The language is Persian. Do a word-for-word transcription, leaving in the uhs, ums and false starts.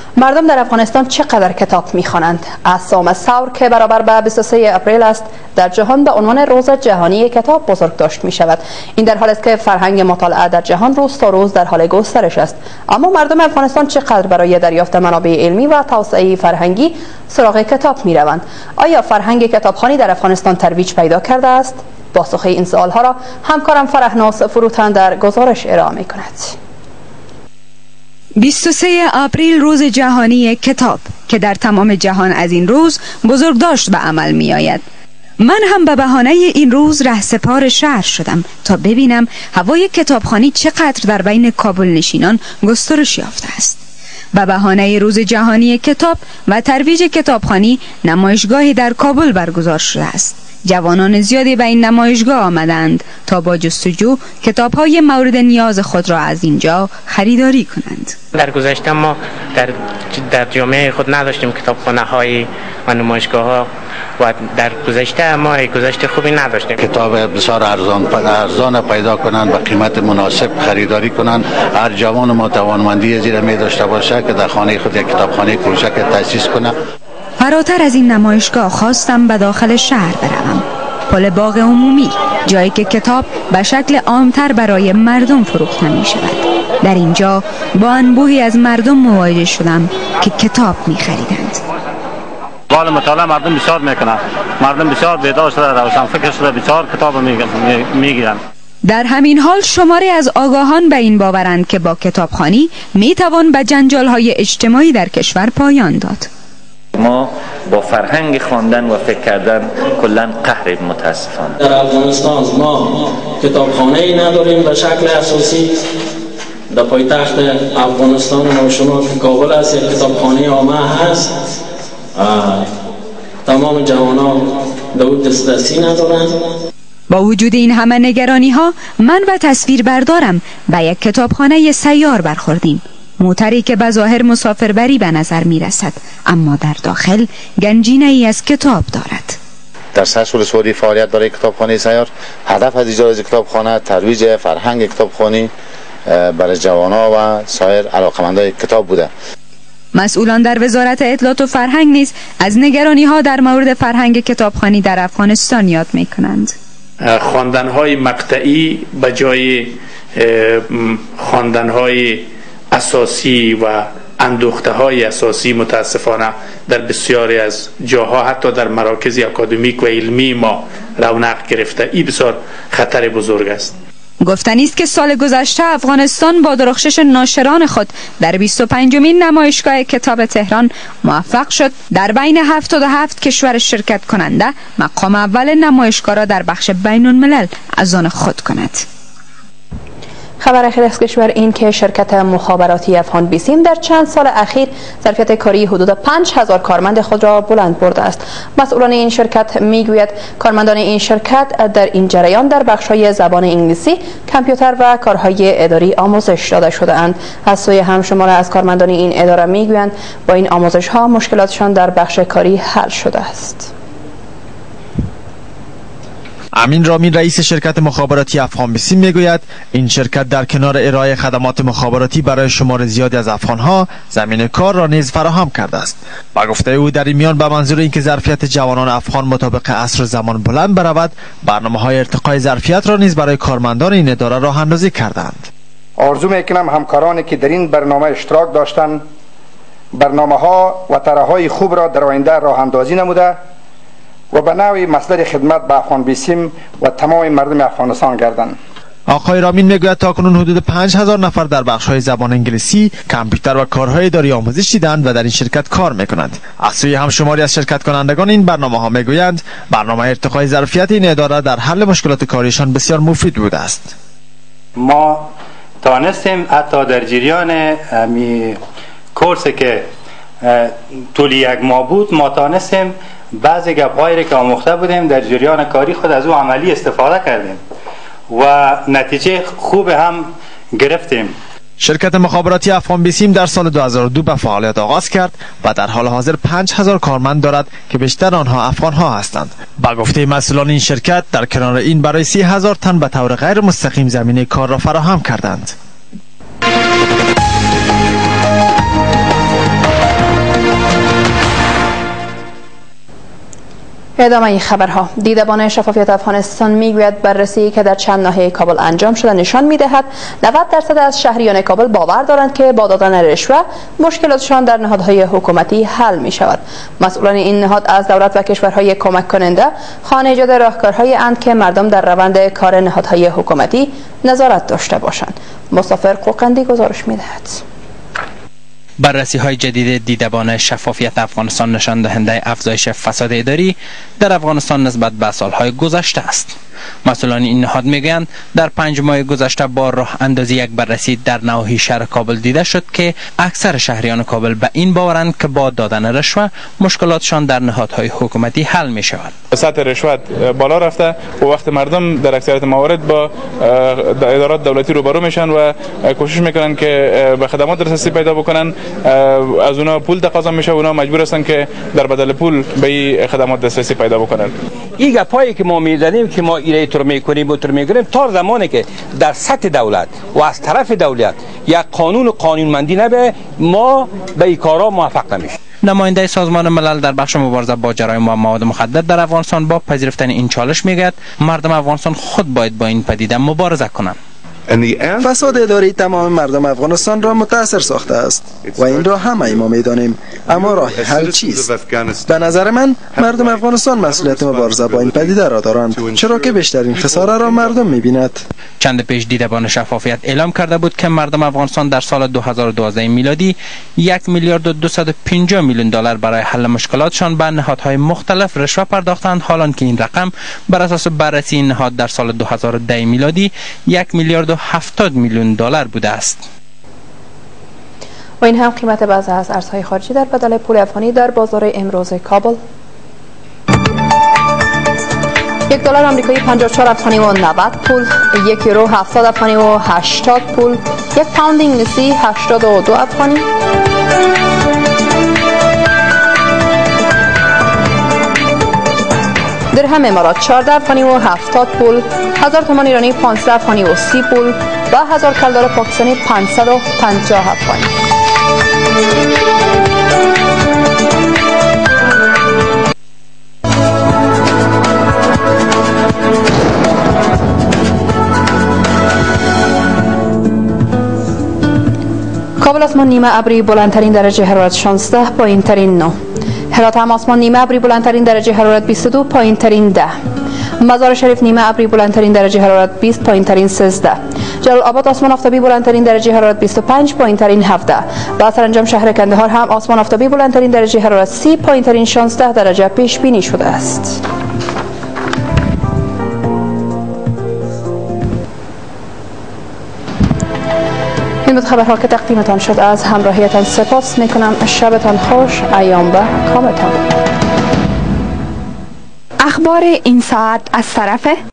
مردم در افغانستان چقدر کتاب می‌خوانند؟ اسام ثور که برابر به بیست و سه اپریل است در جهان به عنوان روز جهانی کتاب بزرگ داشت می‌شود. این در حالی است که فرهنگ مطالعه در جهان روز تا روز در حال گسترش است. اما مردم افغانستان چقدر برای دریافت منابع علمی و توسعه فرهنگی سراغ کتاب می‌روند؟ آیا فرهنگ کتابخوانی در افغانستان ترویج پیدا کرده است؟ پاسخ این سوال‌ها را همکارم فرهناز فروتن در گزارش ارائه می‌کند. بیست و سه آپریل روز جهانی کتاب که در تمام جهان از این روز بزرگداشت به عمل می آید. من هم به بهانه این روز رهسپار شهر شدم تا ببینم هوای کتابخوانی چقدر در بین کابل نشینان گسترش یافته است. به بهانه روز جهانی کتاب و ترویج کتابخوانی نمایشگاهی در کابل برگزار شده است. جوانان زیادی به این نمایشگاه آمدند تا با جستجو کتاب‌های مورد نیاز خود را از اینجا خریداری کنند. در گذشته ما در در جامعه خود نداشتیم کتابخانه‌های و نمایشگاه‌ها و در گذشته ما گذشته خوبی نداشتیم. کتاب بسیار ارزان ارزان پیدا کنند و قیمت مناسب خریداری کنند. هر جوان ما توانمندی زیر می داشته باشه که در خانه خود یک کتابخانه کوچک تأسیس کنه. فراتر از این نمایشگاه خواستم به داخل شهر بروم. پل باغ عمومی، جایی که کتاب به شکل عامتر برای مردم فروخته می شود. در اینجا با انبوهی از مردم مواجه شدم که کتاب می خریدند. حال مطالعه مردم بسیار میکنند. مردم بسیار بیدار شده، روشن فکر شده، بسیار کتاب میگیرند. در همین حال شماری از آگاهان به این باورند که با کتابخوانی می توان به جنجال‌های اجتماعی در کشور پایان داد. ما با فرهنگ خواندن و فکر کردن کلا قهر متاسفانه. در افغانستان ما کتابخانه ای نداریم به شکل اساسی. در پایتخت افغانستان ما شما که کابل است یک کتابخانه عامه هست. تمام جوانان دو دسترسی ندارند. با وجود این همه نگرانی ها من و تصویر بردارم به یک کتابخانه سیار برخوردیم. موتری که به ظاهر مسافربری به نظر می رسد اما در داخل گنجینه ای از کتاب دارد. در سه سال سوری فعالیت برای کتابخانه سیار، هدف از ایجاد کتابخانه ترویج فرهنگ کتابخوانی برای جوانان و سایر علاقمندان کتاب بوده. مسئولان در وزارت اطلاعات و فرهنگ نیز از نگرانی ها در مورد فرهنگ کتابخوانی در افغانستان یاد می کنند. خواندن‌های مقطعی به جای خواندن‌های اساسی و اندوخته های اساسی متاسفانه در بسیاری از جاها حتی در مراکز اکادمیک و علمی ما رونق گرفته. این بسیار خطر بزرگ است. گفتنی است که سال گذشته افغانستان با درخشش ناشران خود در بیست و پنجمین نمایشگاه کتاب تهران موفق شد در بین هفتاد و هفت کشور شرکت کننده مقام اول نمایشگاه را در بخش بین الملل از آن خود کند. خبر اخیر از کشور این که شرکت مخابراتی افغان بیسیم در چند سال اخیر ظرفیت کاری حدود پنج هزار کارمند خود را بلند برده است. مسئولان این شرکت میگوید کارمندان این شرکت در این جریان در بخش‌های زبان انگلیسی، کامپیوتر و کارهای اداری آموزش داده شده‌اند. از سوی همشمار از کارمندان این اداره میگویند با این آموزش‌ها مشکلاتشان در بخش کاری حل شده است. امین رامین رئیس شرکت مخابراتی افغان بیسیم میگوید این شرکت در کنار ارائه خدمات مخابراتی برای شمار زیادی از افغانها زمین کار را نیز فراهم کرده است. با گفته او در این میان به منظور اینکه ظرفیت جوانان افغان مطابق عصر زمان بلند برود، برنامه‌های ارتقای ظرفیت را نیز برای کارمندان این اداره راه اندازی کردند. آرزو میکنم همکارانی که در این برنامه اشتراک داشتند برنامه‌ها و طرح‌های خوب را در آینده راه اندازی نموده و به نوعی مصدر خدمت به افغان بیسیم و تمام مردم افغانستان گردند. آقای رامین میگوید تاکنون حدود پنج هزار نفر در بخش‌های زبان انگلیسی، کامپیوتر و کارهای اداری آموزش دیدند و در این شرکت کار میکنند. از سوی همشماری از شرکت کنندگان این برنامه‌ها میگویند برنامه ارتقای ظرفیت این اداره در حل مشکلات کاریشان بسیار مفید بوده است. ما توانستیم حتی در جریان می کورسی که طول یک ماه بود ما توانستیم بعضی گپ‌هایی که آموخته بودیم در جریان کاری خود از او عملی استفاده کردیم و نتیجه خوب هم گرفتیم. شرکت مخابراتی افغان بیسیم در سال دو هزار و دو به فعالیت آغاز کرد و در حال حاضر پنج هزار کارمند دارد که بیشتر آنها افغان‌ها هستند. با گفته مسئولان این شرکت در کنار این برای سی هزار تن به طور غیر مستقیم زمینه کار را فراهم کردند. ادامه خبرها. دیدبان شفافیت افغانستان میگوید بررسی که در چند ناحیه کابل انجام شده نشان میدهد نود درصد از شهریان کابل باور دارند که با دادن رشوه مشکلاتشان در نهادهای حکومتی حل می شود. مسئولان این نهاد از دولت و کشورهای کمک کننده خانه ایجاد راهکارهای اند که مردم در روند کار نهادهای حکومتی نظارت داشته باشند. مصطفی قوقندی گزارش میدهد. بررسی های جدید دیدبان شفافیت افغانستان نشان دهنده افزایش فساد اداری در افغانستان نسبت به سالهای گذشته است. مسئولان این نهاد میگویند در پنج ماه گذشته با راه اندازی یک بررسی در نواحی شهر کابل دیده شد که اکثر شهریان کابل به این باورند که با دادن رشوه مشکلاتشان در نهادهای حکومتی حل می شود. سطح رشوت بالا رفته و وقت مردم در اکثریت موارد با ادارات دولتی روبرو میشن و کوشش میکنن که به خدمات دسترسی پیدا بکنن. از اونا پول تقاضا میشه و اونا مجبور هستن که در بدل پول به این خدمات دسترسی پیدا بکنن. این گپایی که ما میزنیم که ما ایره تر میکنیم و تر میکنیم تا زمانی که در سطح دولت و از طرف دولت یک قانون و قانونمندی نبه ما به این کارا موفق نمیشیم. نماینده سازمان ملل در بخش مبارزه با جرایم و مواد مخدر در افغانستان با پذیرفتن این چالش میگوید مردم افغانستان خود باید با این پدیده مبارزه کنند. فساد اداری تمام مردم افغانستان را متاثر ساخته است و این را همه ما میدانیم، اما راه حل چیست؟ به نظر من مردم افغانستان مسئولیت مبارزه با این پدیده را دارند، چرا که بیشترین خساره را مردم میبیند. چند پیش دیدبان شفافیت اعلام کرده بود که مردم افغانستان در سال دو هزار و دوازده میلادی یک میلیارد و دویست و پنجاه میلیون دلار برای حل مشکلاتشان به نهادهای مختلف رشوه پرداختند، حالان که این رقم بر اساس بررسی این نهاد در سال دو هزار و ده میلادی یک میلیارد و هفتاد میلیون دلار بوده است. و این هم قیمت بعضی از ارزهای خارجی در بدل پول افغانی در بازار امروز کابل. یک دلار آمریکایی پنجاه و چهار افغانی و نود پول، یک یورو هفتاد افغانی و هشتاد پول، یک پوند انگلیسی هشتاد و دو افغانی، درهم امارات چهارده افغانی و هفتاد پول، هزار تومان ایرانی پانزده افغانی و سی پول و هزار کلدار پاکستانی پانصد و پنجاه افغانی. کابل آسمان نیمه ابری بلندترین درجه حرارت شانزده، پایینترین نه. هرات هم آسمان نیمه ابری بلندترین درجه حرارت بیست و دو، پایینترین ده. مزار شریف نیمه ابری بلندترین درجه حرارت بیست، پایینترین سیزده. جلال آباد آسمان آفتابی بلندترین درجه حرارت بیست و پنج، پایینترین هفده. و سرانجام شهر کندهار هم آسمان آفتابی بلندترین درجه حرارت سی، پایینترین شانزده درجه پیش بینی شده است. این بود خبرها که تقدیمتان شد. از همراهیتان سپاس میکنم. شبتان خوش. ایام به کامتان. اخبار این ساعت از طرف